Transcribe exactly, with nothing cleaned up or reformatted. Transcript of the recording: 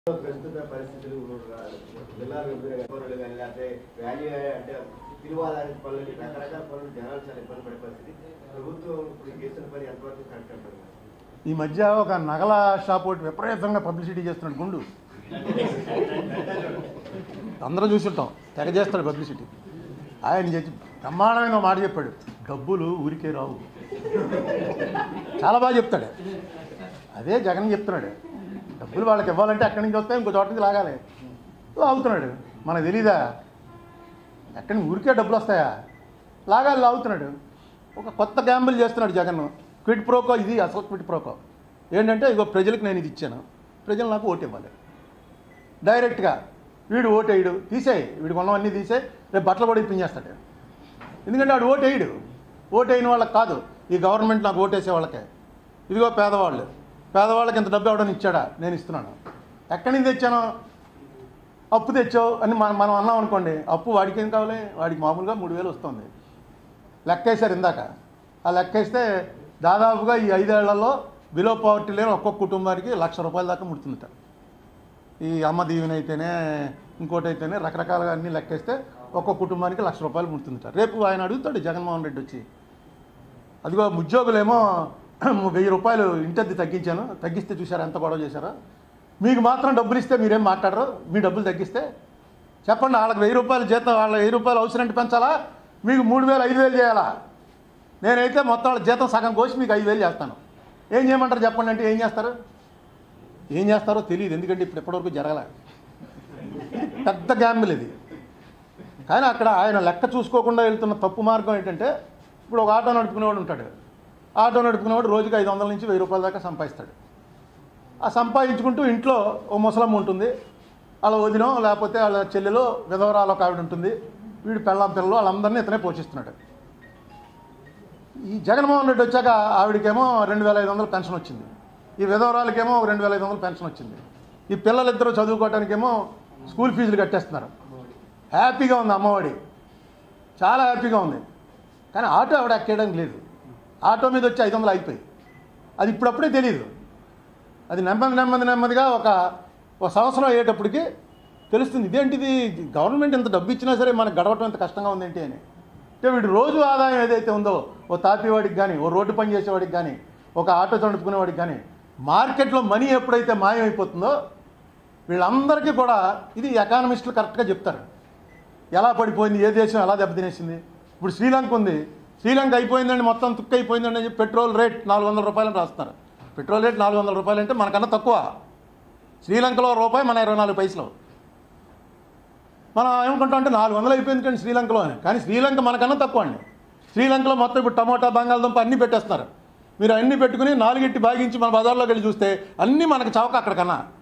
ప్రస్తుత పరిస్థితులు జిల్లా విభజన కానీ లేకపోతే వాల్యూ అంటే తిరువాలని పనులు రకరకాల పనులు జనాలు చాలా ఇబ్బంది పడే పరిస్థితి ప్రభుత్వం ఇప్పుడు చేసిన పని ఎంతవరకు కరెక్ట్ అంటారు? ఈ మధ్య ఒక నగల షాప్ ఒకటి విపరీతంగా పబ్లిసిటీ చేస్తున్నాడు గుండు. అందరూ చూసుంటాం, తెగ చేస్తాడు పబ్లిసిటీ. ఆయన చెప్పి బ్రహ్మాండమైన మాట చెప్పాడు, డబ్బులు ఊరికే రావు. చాలా బాగా చెప్తాడు. అదే జగన్ చెప్తున్నాడు, డబ్బులు వాళ్ళకి ఇవ్వాలంటే అక్కడి నుంచి వస్తాయి, ఇంకో చోట నుంచి లాగాలి. లాగుతున్నాడు. మనకు తెలీదా? ఎక్కడి నుంచి ఊరికే డబ్బులు వస్తాయా? లాగాలి, లాగుతున్నాడు. ఒక కొత్త గ్యాంబుల్ చేస్తున్నాడు జగన్. క్విడ్ ప్రోకో, ఇది అసలు క్విడ్ ప్రోకో ఏంటంటే, ఇగో ప్రజలకు నేను ఇది ఇచ్చాను, ప్రజలు నాకు ఓటు ఇవ్వాలి. డైరెక్ట్గా వీడు ఓటు వేయడు, తీసేయి, వీడు కొన్నవన్నీ తీసేయి, రేపు బట్టలు కూడా ఇప్పించేస్తాడు. ఎందుకంటే వాడు ఓటు వేయడు. ఓటు వేయని వాళ్ళకి కాదు, ఈ గవర్నమెంట్ నాకు ఓటు వేసే వాళ్ళకే. ఇదిగో పేదవాళ్ళు, పేదవాళ్ళకి ఇంత డబ్బు ఎవడని ఇచ్చాడా? నేను ఇస్తున్నాను. ఎక్కడి నుంచి తెచ్చాను? అప్పు తెచ్చావు అని మనం మనం అన్నాం అనుకోండి, అప్పు వాడికి ఏం కావాలి? వాడికి మామూలుగా మూడు వేలు వస్తుంది. లెక్కేశారు ఇందాక. ఆ లెక్కేస్తే దాదాపుగా ఈ ఐదేళ్లలో బిలో పవర్టీ లేని ఒక్కొక్క కుటుంబానికి లక్ష రూపాయల దాకా ముడుతుందట. ఈ అమ్మ దీవెన అయితేనే, ఇంకోటి అయితేనే, రకరకాలుగా అన్నీ లెక్కేస్తే ఒక్కొక్క కుటుంబానికి లక్ష రూపాయలు ముడుతుందట. రేపు ఆయన అడుగుతాడు జగన్మోహన్ రెడ్డి వచ్చి, అదిగో ఉద్యోగులేమో వెయ్యి రూపాయలు ఇంటద్ది తగ్గించాను, తగ్గిస్తే చూసారా ఎంత గొడవ చేశారో, మీకు మాత్రం డబ్బులు ఇస్తే మీరేం మాట్లాడరు, మీ డబ్బులు తగ్గిస్తే చెప్పండి. వాళ్ళకి వెయ్యి రూపాయలు జీతం, వాళ్ళ వెయ్యి రూపాయలు అవసరం అంటే పెంచాలా, మీకు మూడు వేలు ఐదు వేలు చేయాలా? నేనైతే మొత్తం వాళ్ళ జీతం సగం కోసి మీకు ఐదు వేలు చేస్తాను. ఏం చేయమంటారు చెప్పండి అంటే ఏం చేస్తారు? ఏం చేస్తారో తెలియదు, ఎందుకంటే ఇప్పుడు ఎప్పటివరకు జరగలే. పెద్ద గ్యాంబుల్ ఇది. కానీ అక్కడ ఆయన లెక్క చూసుకోకుండా వెళ్తున్న తప్పు మార్గం ఏంటంటే, ఇప్పుడు ఒక ఆటో నడుపుకునేవాడు ఉంటాడు. ఆటో నడుపుకునేవాడు రోజుకి ఐదు వందల నుంచి వెయ్యి రూపాయల దాకా సంపాదిస్తాడు. ఆ సంపాదించుకుంటూ ఇంట్లో ఓ ముసలమ్మ ఉంటుంది, వాళ్ళ వదినో లేకపోతే వాళ్ళ చెల్లెలో విధవరాలు ఒక ఆవిడ ఉంటుంది, వీడు పెళ్ళాం పిల్లలు వాళ్ళందరినీ ఇతనే పోషిస్తున్నాడు. ఈ జగన్మోహన్ రెడ్డి వచ్చాక ఆవిడకేమో రెండు వేల ఐదు వందలు పెన్షన్ వచ్చింది, ఈ విధవరాలకేమో రెండు వేల ఐదు వందలు పెన్షన్ వచ్చింది, ఈ పిల్లలిద్దరూ చదువుకోవడానికేమో స్కూల్ ఫీజులు కట్టేస్తున్నారు. హ్యాపీగా ఉంది అమ్మఒడి, చాలా హ్యాపీగా ఉంది. కానీ ఆటో ఆవిడ ఎక్కేయడానికి లేదు. ఆటో మీద వచ్చి ఐదు వందలు అయిపోయి, అది ఇప్పుడప్పుడే తెలియదు. అది నెమ్మది నెమ్మది నెమ్మదిగా ఒక ఒక సంవత్సరం అయ్యేటప్పటికి తెలుస్తుంది, ఇదేంటిది గవర్నమెంట్ ఇంత డబ్బు ఇచ్చినా సరే మనకు గడవటం ఎంత కష్టంగా ఉందేంటి అని. అంటే వీడు రోజు ఆదాయం ఏదైతే ఉందో, ఓ తాపేవాడికి కానీ, ఓ రోడ్డు పని చేసేవాడికి కానీ, ఒక ఆటో నడుపుకునేవాడికి కానీ, మార్కెట్లో మనీ ఎప్పుడైతే మాయమైపోతుందో వీళ్ళందరికీ కూడా ఇది ఎకానమిస్టులు కరెక్ట్గా చెప్తారు, ఎలా పడిపోయింది, ఏ దేశం ఎలా దెబ్బతినేసింది. ఇప్పుడు శ్రీలంక ఉంది, శ్రీలంక అయిపోయిందండి, మొత్తం తుక్కు అయిపోయిందండి అని చెప్పి పెట్రోల్ రేట్ నాలుగు వందల రూపాయలని రాస్తున్నారు. పెట్రోల్ రేట్ నాలుగు వందల రూపాయలు అంటే మనకన్నా తక్కువ. శ్రీలంకలో రూపాయి, మన ఇరవై నాలుగు పైసలు. మనం ఏమనుకుంటాం అంటే నాలుగు వందలు అయిపోయింది కానీ శ్రీలంకలో అని. కానీ శ్రీలంక మనకన్నా తక్కువ అండి. శ్రీలంకలో మొత్తం ఇప్పుడు టమోటా, బంగాళదుంప అన్నీ పెట్టేస్తున్నారు. మీరు అన్నీ పెట్టుకుని నాలుగెట్టి బాగించి మన బజార్లోకి వెళ్ళి చూస్తే అన్నీ మనకు చౌక అక్కడికన్నా.